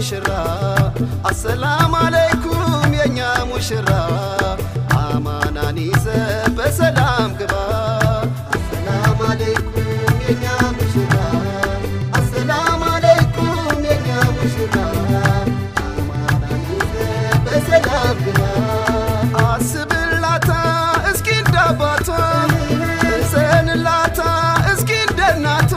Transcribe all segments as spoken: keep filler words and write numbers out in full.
ሙሽራ السلام عليكم የኛ ሙሽራ አማናን ይዘ በሰላም ግባ السلام عليكم የኛ ሙሽራ السلام عليكم የኛ ሙሽራ አማናን ይዘ በሰላም ግባ አስብላታ እስኪ እንዳባቷ እዘንላታ እስኪ እንደናቷ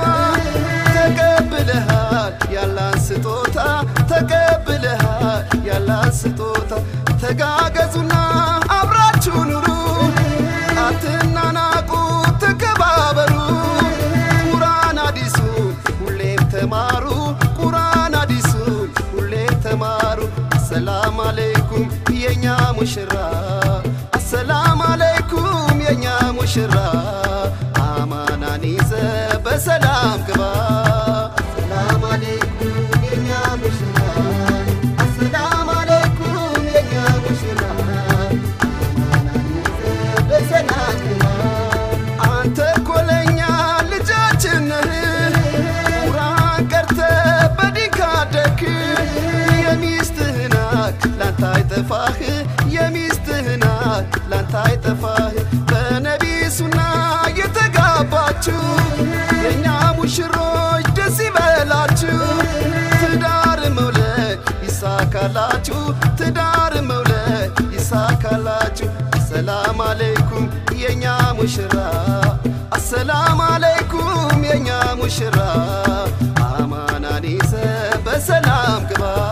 ተቀብለሃል ያላን ስጦታ ተቀብለሃል ያላን ስጦታ ተጋገዙና አብራችሁ ኑሩ አትናናቁ ተከባበሩ ቁርአን አዲሱ ሁሌም ተማሩ ቁርአን አዲሱ ሁሌም ተማሩ السلام عليكم የኛ ሙሽራ السلام عليكم የኛ ሙሽራ አማናን ይዘ በሰላም ግባ السلام عليكم የኛ ሙሽራ السلام عليكم የኛ ሙሽራ አማናን ይዘ በሰላም ግባ አንተ ኮለኛ ልጃችን ቁርአን ቀርተ በዲካደክ የሚስትህና ላንተ አይጠፋህ የሚስትህና ላንተ አይጠፋህ በነቢ ሱና የተጋባችሁ የኛ ሙሽሮች ደስ ይበላችሁ ትዳር መውለድ ይሳካላችሁ ትዳር መውለድ ይሳካላችሁ السلام عليكم የኛ ሙሽራ السلام عليكم የኛ ሙሽራ አማናን ይዘ በሰላም ግባ